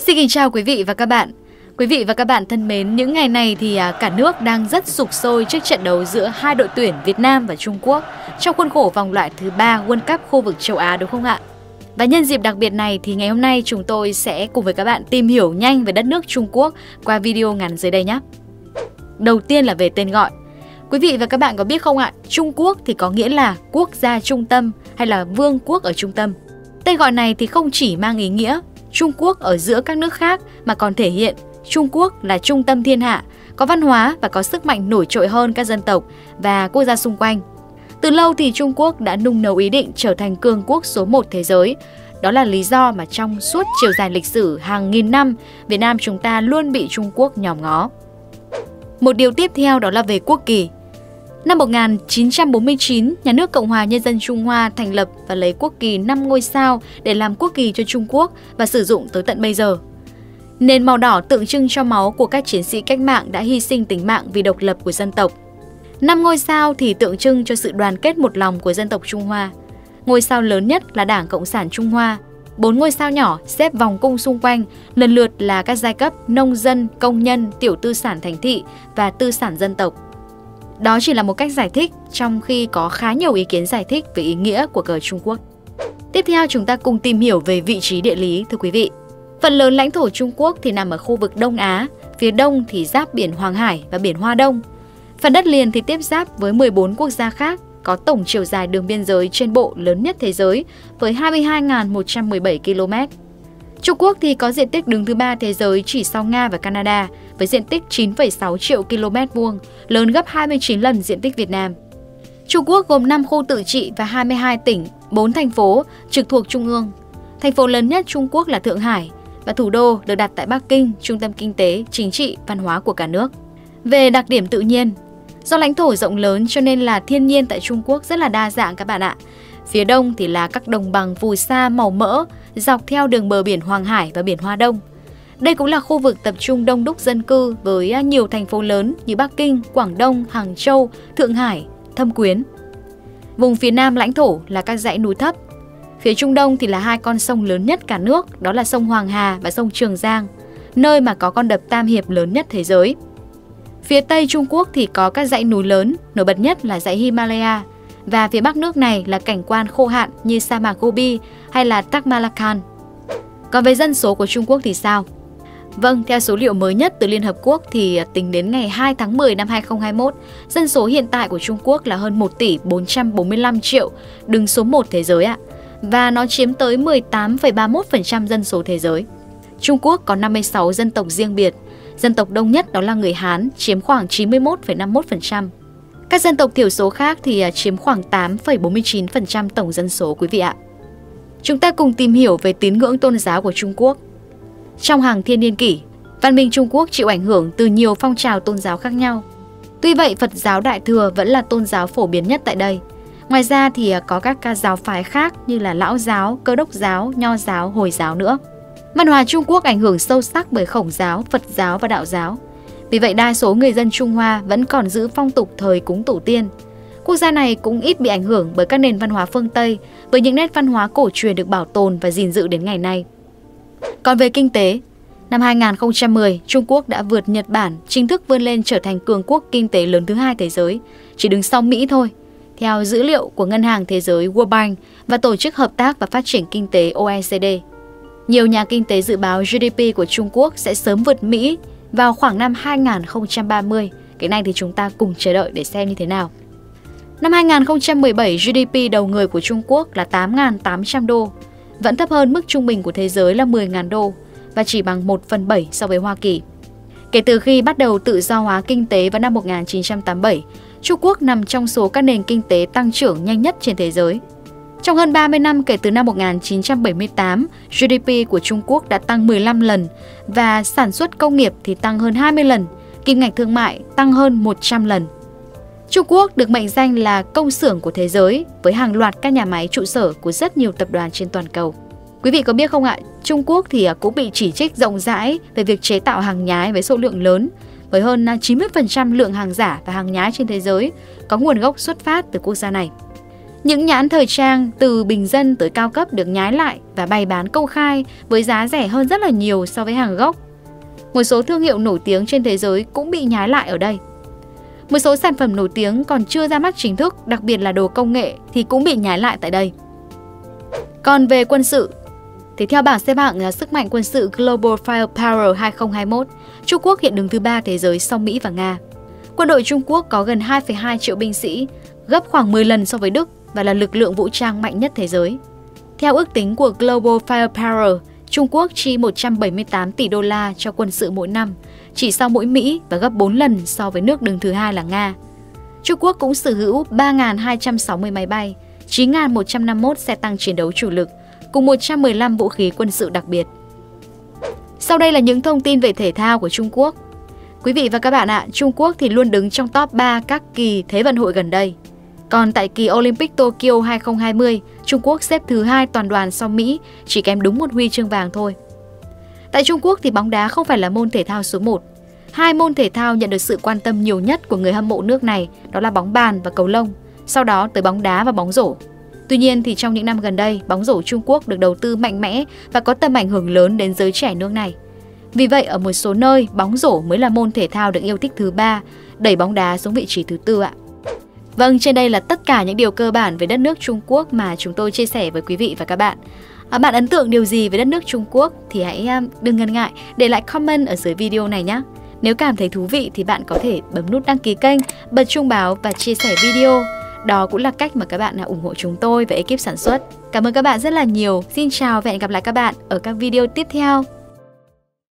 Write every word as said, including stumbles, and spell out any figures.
Xin kính chào quý vị và các bạn. Quý vị và các bạn thân mến, những ngày này thì cả nước đang rất sục sôi trước trận đấu giữa hai đội tuyển Việt Nam và Trung Quốc trong khuôn khổ vòng loại thứ ba World Cup khu vực châu Á, đúng không ạ? Và nhân dịp đặc biệt này thì ngày hôm nay chúng tôi sẽ cùng với các bạn tìm hiểu nhanh về đất nước Trung Quốc qua video ngắn dưới đây nhé. Đầu tiên là về tên gọi. Quý vị và các bạn có biết không ạ, Trung Quốc thì có nghĩa là quốc gia trung tâm hay là vương quốc ở trung tâm. Tên gọi này thì không chỉ mang ý nghĩa Trung Quốc ở giữa các nước khác mà còn thể hiện Trung Quốc là trung tâm thiên hạ, có văn hóa và có sức mạnh nổi trội hơn các dân tộc và quốc gia xung quanh. Từ lâu thì Trung Quốc đã nung nấu ý định trở thành cường quốc số một thế giới. Đó là lý do mà trong suốt chiều dài lịch sử hàng nghìn năm, Việt Nam chúng ta luôn bị Trung Quốc nhòm ngó. Một điều tiếp theo đó là về quốc kỳ. Năm một nghìn chín trăm bốn mươi chín, Nhà nước Cộng hòa Nhân dân Trung Hoa thành lập và lấy quốc kỳ năm ngôi sao để làm quốc kỳ cho Trung Quốc và sử dụng tới tận bây giờ. Nền màu đỏ tượng trưng cho máu của các chiến sĩ cách mạng đã hy sinh tính mạng vì độc lập của dân tộc. Năm ngôi sao thì tượng trưng cho sự đoàn kết một lòng của dân tộc Trung Hoa. Ngôi sao lớn nhất là Đảng Cộng sản Trung Hoa. Bốn ngôi sao nhỏ xếp vòng cung xung quanh, lần lượt là các giai cấp nông dân, công nhân, tiểu tư sản thành thị và tư sản dân tộc. Đó chỉ là một cách giải thích, trong khi có khá nhiều ý kiến giải thích về ý nghĩa của cờ Trung Quốc. Tiếp theo chúng ta cùng tìm hiểu về vị trí địa lý, thưa quý vị. Phần lớn lãnh thổ Trung Quốc thì nằm ở khu vực Đông Á, phía đông thì giáp biển Hoàng Hải và biển Hoa Đông. Phần đất liền thì tiếp giáp với mười bốn quốc gia khác, có tổng chiều dài đường biên giới trên bộ lớn nhất thế giới với hai mươi hai nghìn một trăm mười bảy ki lô mét. Trung Quốc thì có diện tích đứng thứ ba thế giới chỉ sau Nga và Canada với diện tích chín phẩy sáu triệu ki lô mét vuông, lớn gấp hai mươi chín lần diện tích Việt Nam. Trung Quốc gồm năm khu tự trị và hai mươi hai tỉnh, bốn thành phố trực thuộc Trung ương. Thành phố lớn nhất Trung Quốc là Thượng Hải và thủ đô được đặt tại Bắc Kinh, trung tâm kinh tế, chính trị, văn hóa của cả nước. Về đặc điểm tự nhiên, do lãnh thổ rộng lớn cho nên là thiên nhiên tại Trung Quốc rất là đa dạng các bạn ạ. Phía đông thì là các đồng bằng phù sa màu mỡ dọc theo đường bờ biển Hoàng Hải và biển Hoa Đông. Đây cũng là khu vực tập trung đông đúc dân cư với nhiều thành phố lớn như Bắc Kinh, Quảng Đông, Hàng Châu, Thượng Hải, Thâm Quyến. Vùng phía nam lãnh thổ là các dãy núi thấp. Phía Trung Đông thì là hai con sông lớn nhất cả nước, đó là sông Hoàng Hà và sông Trường Giang, nơi mà có con đập Tam Hiệp lớn nhất thế giới. Phía Tây Trung Quốc thì có các dãy núi lớn, nổi bật nhất là dãy Himalaya, và phía Bắc nước này là cảnh quan khô hạn như sa mạc Gobi hay là Taklamakan. Còn về dân số của Trung Quốc thì sao? Vâng, theo số liệu mới nhất từ Liên Hợp Quốc thì tính đến ngày hai tháng mười năm hai nghìn không trăm hai mươi mốt, dân số hiện tại của Trung Quốc là hơn một tỷ bốn trăm bốn mươi lăm triệu, đứng số một thế giới ạ. Và nó chiếm tới mười tám phẩy ba mươi mốt phần trăm dân số thế giới. Trung Quốc có năm mươi sáu dân tộc riêng biệt. Dân tộc đông nhất đó là người Hán, chiếm khoảng chín mươi mốt phẩy năm mươi mốt phần trăm. Các dân tộc thiểu số khác thì chiếm khoảng tám phẩy bốn mươi chín phần trăm tổng dân số quý vị ạ. Chúng ta cùng tìm hiểu về tín ngưỡng tôn giáo của Trung Quốc. Trong hàng thiên niên kỷ, văn minh Trung Quốc chịu ảnh hưởng từ nhiều phong trào tôn giáo khác nhau. Tuy vậy, Phật giáo Đại Thừa vẫn là tôn giáo phổ biến nhất tại đây. Ngoài ra thì có các giáo phái khác như là Lão giáo, Cơ đốc giáo, Nho giáo, Hồi giáo nữa. Văn hóa Trung Quốc ảnh hưởng sâu sắc bởi Khổng giáo, Phật giáo và Đạo giáo. Vì vậy đa số người dân Trung Hoa vẫn còn giữ phong tục thời cúng tổ tiên. Quốc gia này cũng ít bị ảnh hưởng bởi các nền văn hóa phương Tây, với những nét văn hóa cổ truyền được bảo tồn và gìn giữ đến ngày nay. Còn về kinh tế, năm hai nghìn không trăm mười, Trung Quốc đã vượt Nhật Bản, chính thức vươn lên trở thành cường quốc kinh tế lớn thứ hai thế giới, chỉ đứng sau Mỹ thôi. Theo dữ liệu của Ngân hàng Thế giới World Bank và Tổ chức Hợp tác và Phát triển Kinh tế O E C D. Nhiều nhà kinh tế dự báo G D P của Trung Quốc sẽ sớm vượt Mỹ vào khoảng năm hai nghìn không trăm ba mươi. Cái này thì chúng ta cùng chờ đợi để xem như thế nào. Năm hai nghìn không trăm mười bảy, G D P đầu người của Trung Quốc là tám nghìn tám trăm đô, vẫn thấp hơn mức trung bình của thế giới là mười nghìn đô và chỉ bằng một phần bảy so với Hoa Kỳ. Kể từ khi bắt đầu tự do hóa kinh tế vào năm một nghìn chín trăm tám mươi bảy, Trung Quốc nằm trong số các nền kinh tế tăng trưởng nhanh nhất trên thế giới. Trong hơn ba mươi năm kể từ năm một nghìn chín trăm bảy mươi tám, G D P của Trung Quốc đã tăng mười lăm lần và sản xuất công nghiệp thì tăng hơn hai mươi lần, kim ngạch thương mại tăng hơn một trăm lần. Trung Quốc được mệnh danh là công xưởng của thế giới với hàng loạt các nhà máy trụ sở của rất nhiều tập đoàn trên toàn cầu. Quý vị có biết không ạ, Trung Quốc thì cũng bị chỉ trích rộng rãi về việc chế tạo hàng nhái với số lượng lớn, với hơn chín mươi phần trăm lượng hàng giả và hàng nhái trên thế giới có nguồn gốc xuất phát từ quốc gia này. Những nhãn thời trang từ bình dân tới cao cấp được nhái lại và bày bán công khai với giá rẻ hơn rất là nhiều so với hàng gốc. Một số thương hiệu nổi tiếng trên thế giới cũng bị nhái lại ở đây. Một số sản phẩm nổi tiếng còn chưa ra mắt chính thức, đặc biệt là đồ công nghệ thì cũng bị nhái lại tại đây. Còn về quân sự, thì theo bảng xếp hạng là sức mạnh quân sự Global Firepower hai không hai mốt, Trung Quốc hiện đứng thứ ba thế giới sau Mỹ và Nga. Quân đội Trung Quốc có gần hai phẩy hai triệu binh sĩ, gấp khoảng mười lần so với Đức và là lực lượng vũ trang mạnh nhất thế giới. Theo ước tính của Global Firepower, Trung Quốc chi một trăm bảy mươi tám tỷ đô la cho quân sự mỗi năm, chỉ sau mỗi Mỹ và gấp bốn lần so với nước đứng thứ hai là Nga. Trung Quốc cũng sở hữu ba nghìn hai trăm sáu mươi máy bay, chín nghìn một trăm năm mươi mốt xe tăng chiến đấu chủ lực, cùng một trăm mười lăm vũ khí quân sự đặc biệt. Sau đây là những thông tin về thể thao của Trung Quốc. Quý vị và các bạn ạ, Trung Quốc thì luôn đứng trong top ba các kỳ Thế vận hội gần đây. Còn tại kỳ Olympic Tokyo hai không hai không, Trung Quốc xếp thứ hai toàn đoàn sau Mỹ, chỉ kém đúng một huy chương vàng thôi. Tại Trung Quốc thì bóng đá không phải là môn thể thao số một. Hai môn thể thao nhận được sự quan tâm nhiều nhất của người hâm mộ nước này đó là bóng bàn và cầu lông, sau đó tới bóng đá và bóng rổ. Tuy nhiên thì trong những năm gần đây, bóng rổ Trung Quốc được đầu tư mạnh mẽ và có tầm ảnh hưởng lớn đến giới trẻ nước này. Vì vậy ở một số nơi, bóng rổ mới là môn thể thao được yêu thích thứ ba, đẩy bóng đá xuống vị trí thứ tư ạ. Vâng, trên đây là tất cả những điều cơ bản về đất nước Trung Quốc mà chúng tôi chia sẻ với quý vị và các bạn. À, bạn ấn tượng điều gì về đất nước Trung Quốc thì hãy um, đừng ngần ngại để lại comment ở dưới video này nhé. Nếu cảm thấy thú vị thì bạn có thể bấm nút đăng ký kênh, bật chuông báo và chia sẻ video. Đó cũng là cách mà các bạn ủng hộ chúng tôi và ekip sản xuất. Cảm ơn các bạn rất là nhiều. Xin chào và hẹn gặp lại các bạn ở các video tiếp theo.